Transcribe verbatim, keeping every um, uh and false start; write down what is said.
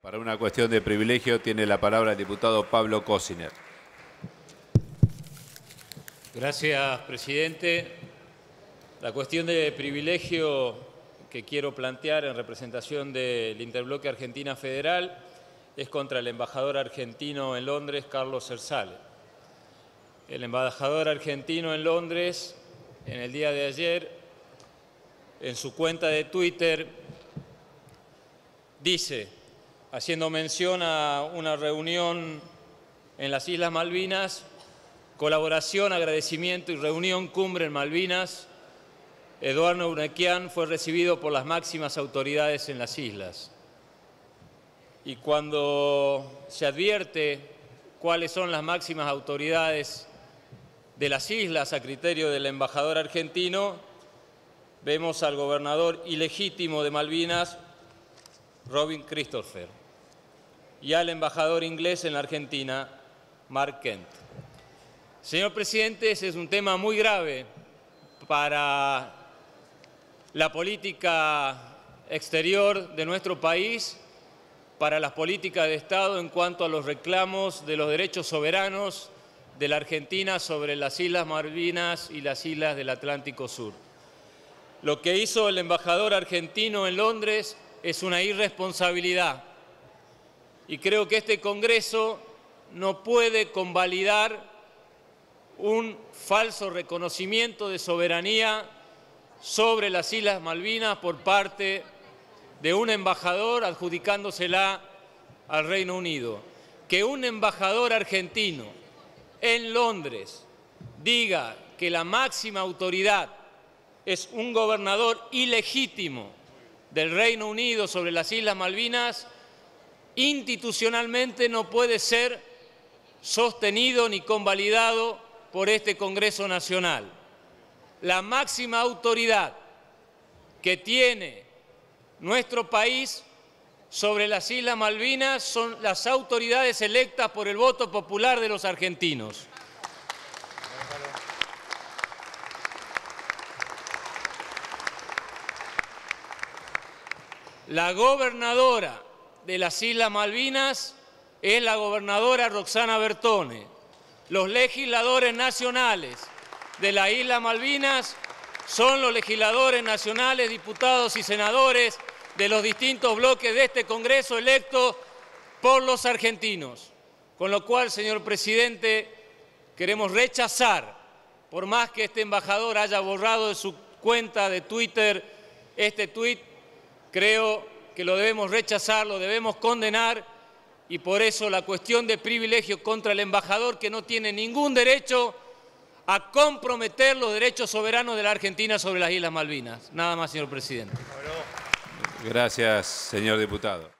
Para una cuestión de privilegio tiene la palabra el diputado Pablo Cosiner. Gracias, presidente. La cuestión de privilegio que quiero plantear en representación del Interbloque Argentina Federal es contra el embajador argentino en Londres, Carlos Zersale. El embajador argentino en Londres, en el día de ayer, en su cuenta de Twitter, dice, haciendo mención a una reunión en las Islas Malvinas, colaboración, agradecimiento y reunión cumbre en Malvinas, Eduardo Unequian fue recibido por las máximas autoridades en las islas. Y cuando se advierte cuáles son las máximas autoridades de las islas a criterio del embajador argentino, vemos al gobernador ilegítimo de Malvinas, Robin Christopher, y al embajador inglés en la Argentina, Mark Kent. Señor presidente, ese es un tema muy grave para la política exterior de nuestro país, para las políticas de Estado en cuanto a los reclamos de los derechos soberanos de la Argentina sobre las Islas Malvinas y las islas del Atlántico Sur. Lo que hizo el embajador argentino en Londres es una irresponsabilidad y creo que este Congreso no puede convalidar un falso reconocimiento de soberanía sobre las Islas Malvinas por parte de un embajador adjudicándosela al Reino Unido. Que un embajador argentino en Londres diga que la máxima autoridad es un gobernador ilegítimo del Reino Unido sobre las Islas Malvinas, institucionalmente no puede ser sostenido ni convalidado por este Congreso Nacional. La máxima autoridad que tiene nuestro país sobre las Islas Malvinas son las autoridades electas por el voto popular de los argentinos. La gobernadora de las Islas Malvinas es la gobernadora Roxana Bertone. Los legisladores nacionales de las Islas Malvinas son los legisladores nacionales, diputados y senadores de los distintos bloques de este Congreso electos por los argentinos. Con lo cual, señor presidente, queremos rechazar, por más que este embajador haya borrado de su cuenta de Twitter este tuit, creo que lo debemos rechazar, lo debemos condenar y por eso la cuestión de privilegio contra el embajador que no tiene ningún derecho a comprometer los derechos soberanos de la Argentina sobre las Islas Malvinas. Nada más, señor presidente. Gracias, señor diputado.